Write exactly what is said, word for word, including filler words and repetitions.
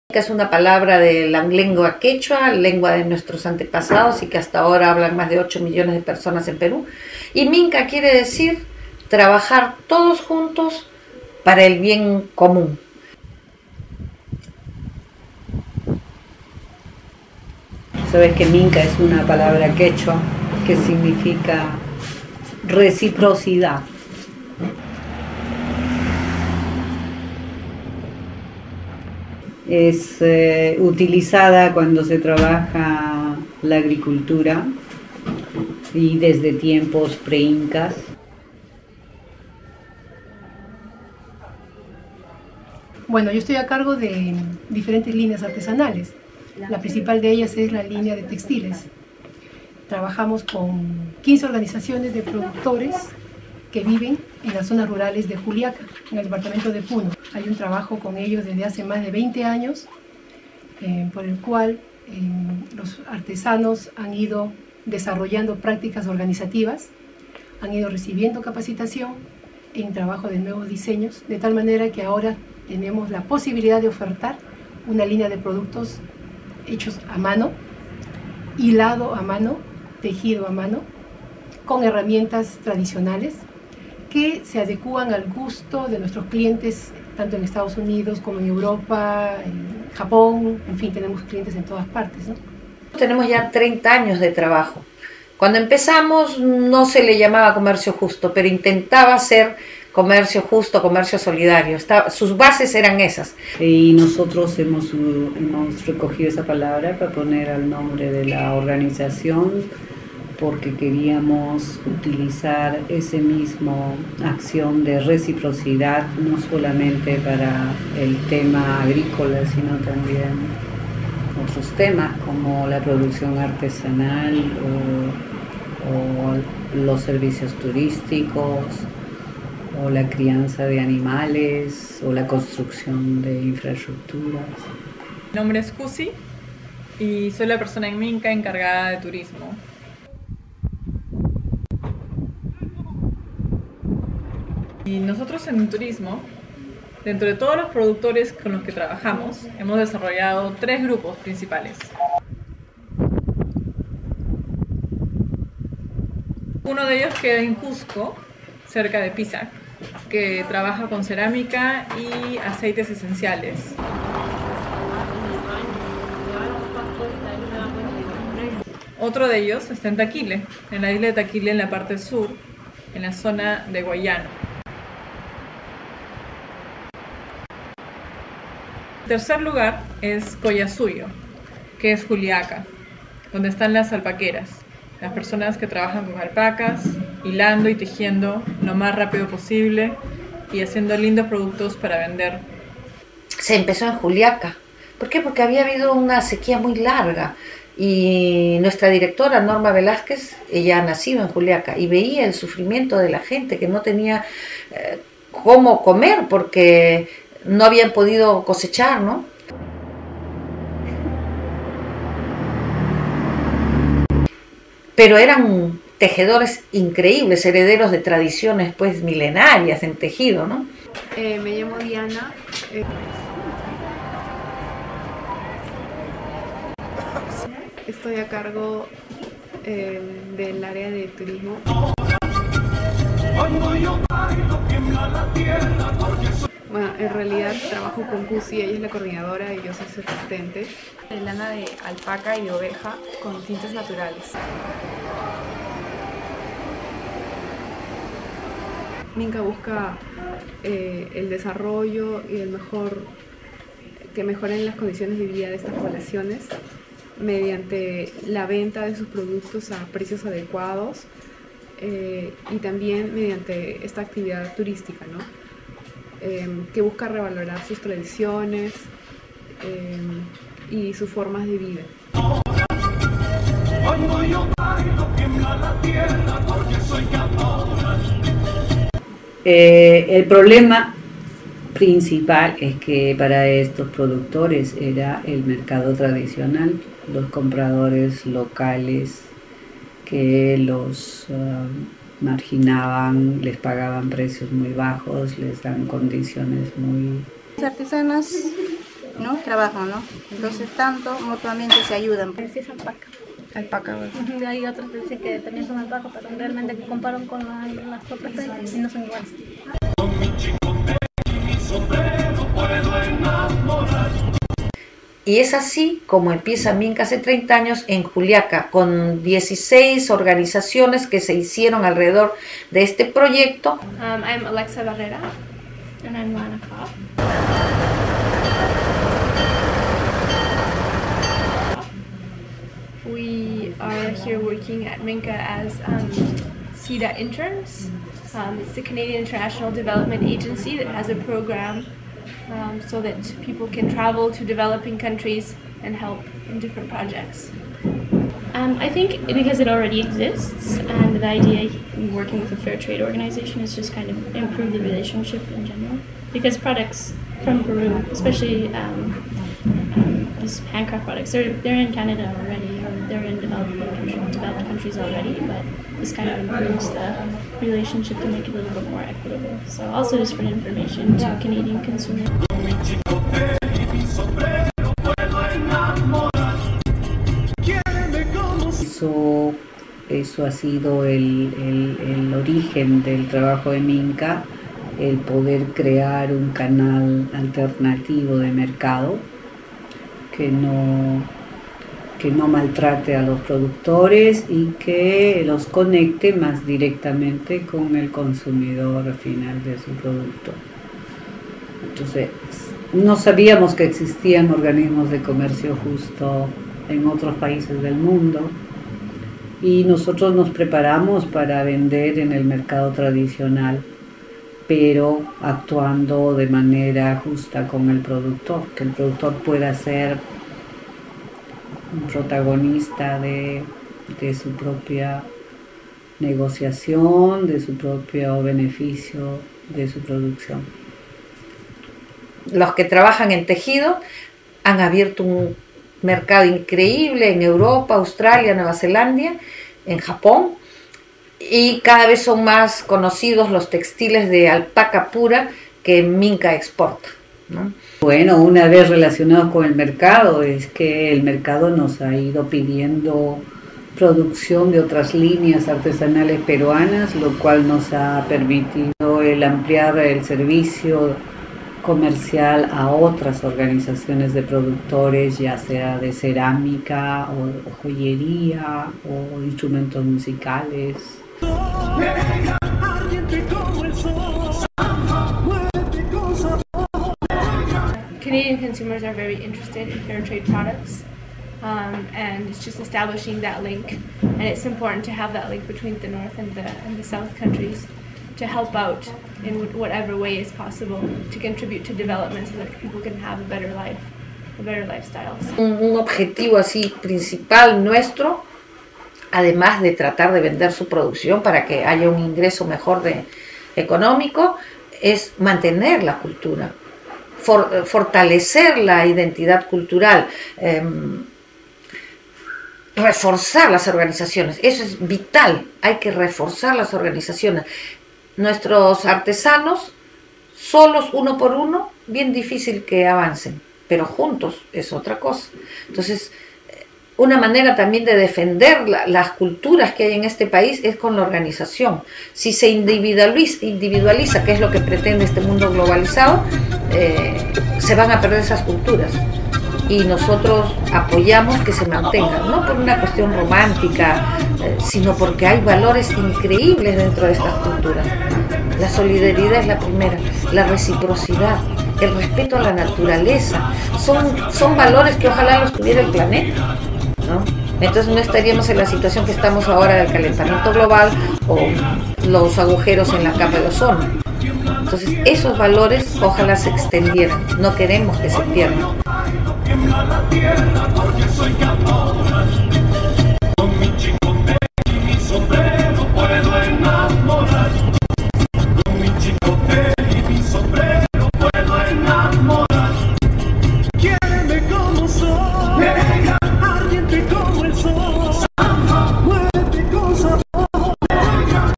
Que es una palabra de la lengua quechua, lengua de nuestros antepasados y que hasta ahora hablan más de ocho millones de personas en Perú. Y Minca quiere decir trabajar todos juntos para el bien común. Sabes que Minca es una palabra quechua que significa reciprocidad. Es eh, utilizada cuando se trabaja la agricultura y desde tiempos pre-incas. Bueno, yo estoy a cargo de diferentes líneas artesanales. La principal de ellas es la línea de textiles. Trabajamos con quince organizaciones de productores que viven en las zonas rurales de Juliaca, en el departamento de Puno. Hay un trabajo con ellos desde hace más de veinte años, eh, por el cual eh, los artesanos han ido desarrollando prácticas organizativas, han ido recibiendo capacitación en trabajo de nuevos diseños, de tal manera que ahora tenemos la posibilidad de ofertar una línea de productos hechos a mano, hilado a mano, tejido a mano, con herramientas tradicionales que se adecúan al gusto de nuestros clientes, tanto en Estados Unidos como en Europa, en Japón, en fin, tenemos clientes en todas partes, ¿no? Tenemos ya treinta años de trabajo. Cuando empezamos no se le llamaba comercio justo, pero intentaba ser comercio justo, comercio solidario. Estaba, sus bases eran esas. Y nosotros hemos, hemos recogido esa palabra para poner al nombre de la organización, porque queríamos utilizar ese mismo acción de reciprocidad, no solamente para el tema agrícola, sino también otros temas como la producción artesanal o, o los servicios turísticos, o la crianza de animales, o la construcción de infraestructuras. Mi nombre es Cusi y soy la persona en Minca encargada de turismo. Y nosotros en turismo, dentro de todos los productores con los que trabajamos, hemos desarrollado tres grupos principales. Uno de ellos queda en Cusco, cerca de Pisac, que trabaja con cerámica y aceites esenciales. Otro de ellos está en Taquile, en la isla de Taquile, en la parte sur, en la zona de Guayana. El tercer lugar es Collasuyo, que es Juliaca, donde están las alpaqueras, las personas que trabajan con alpacas, hilando y tejiendo lo más rápido posible y haciendo lindos productos para vender. Se empezó en Juliaca. ¿Por qué? Porque había habido una sequía muy larga y nuestra directora Norma Velázquez, ella ha nacido en Juliaca y veía el sufrimiento de la gente que no tenía eh, cómo comer porque no habían podido cosechar, ¿no? Pero eran tejedores increíbles, herederos de tradiciones pues milenarias en tejido, ¿no? Eh, me llamo Diana. Eh, estoy a cargo eh, del área de turismo. Bueno, en realidad trabajo con Cusi, ella es la coordinadora y yo soy su asistente. Lana de alpaca y de oveja con tintes naturales. Minca busca eh, el desarrollo y el mejor, que mejoren las condiciones de vida de estas poblaciones mediante la venta de sus productos a precios adecuados eh, y también mediante esta actividad turística, ¿no? Eh, que busca revalorar sus tradiciones eh, y sus formas de vida. Eh, el problema principal es que para estos productores era el mercado tradicional, los compradores locales que los uh, marginaban, les pagaban precios muy bajos, les dan condiciones muy... Las artesanas ¿no? Trabajan, ¿no? Entonces tanto mutuamente se ayudan. Sí, es alpaca. Alpaca, ¿verdad? Hay otros que dicen que también son alpaca, pero realmente comparan con la, las otras especies y no son iguales. Y es así como empieza Minca hace treinta años en Juliaca, con dieciséis organizaciones que se hicieron alrededor de este proyecto. Um, I'm Alexa Barrera. And I'm Lana Cobb. We are here working at Minca as um, C I D A interns. Um, it's the Canadian International Development Agency that has a program um, so that people can travel to developing countries and help in different projects. Um, I think because it already exists, and the idea in working with a fair trade organization is just kind of improve the relationship in general. Because products from Peru, especially um, um, these handcraft products, they're, they're in Canada already, or they're in developed, developed countries already, but this kind of improves the relationship to make it a little bit more equitable. So also just for information to Canadian consumers. Eso, eso ha sido el, el, el origen del trabajo de Minca, el poder crear un canal alternativo de mercado que no, que no maltrate a los productores y que los conecte más directamente con el consumidor final de su producto. Entonces, no sabíamos que existían organismos de comercio justo en otros países del mundo y nosotros nos preparamos para vender en el mercado tradicional, pero actuando de manera justa con el productor, que el productor pueda ser un protagonista de, de su propia negociación, de su propio beneficio, de su producción. Los que trabajan en tejido han abierto un mercado increíble en Europa, Australia, Nueva Zelanda, en Japón, y cada vez son más conocidos los textiles de alpaca pura que Minca exporta, ¿no? Bueno, una vez relacionados con el mercado, es que el mercado nos ha ido pidiendo producción de otras líneas artesanales peruanas, lo cual nos ha permitido el ampliar el servicio comercial a otras organizaciones de productores, ya sea de cerámica o, o joyería o instrumentos musicales. Canadian consumers are very interested in fair trade products, um, and it's just establishing that link. And it's important to have that link between the North and the, and the South countries to help out in whatever way is possible to contribute to development so that people can have a better life, a better lifestyles. Un, un objetivo así principal nuestro, además de tratar de vender su producción para que haya un ingreso mejor de, económico, es mantener la cultura, for, fortalecer la identidad cultural, eh, reforzar las organizaciones. Eso es vital, hay que reforzar las organizaciones. Nuestros artesanos, solos uno por uno, bien difícil que avancen, pero juntos es otra cosa. Entonces, una manera también de defender la, las culturas que hay en este país es con la organización. Si se individualiza, individualiza que es lo que pretende este mundo globalizado, eh, se van a perder esas culturas. Y nosotros apoyamos que se mantengan, no por una cuestión romántica, eh, sino porque hay valores increíbles dentro de estas culturas. La solidaridad es la primera, la reciprocidad, el respeto a la naturaleza, son, son valores que ojalá los tuviera el planeta, ¿no? Entonces no estaríamos en la situación que estamos ahora del calentamiento global o los agujeros en la capa de ozono. Entonces esos valores ojalá se extendieran, no queremos que se pierdan. Tiembla la tierra porque soy capaz.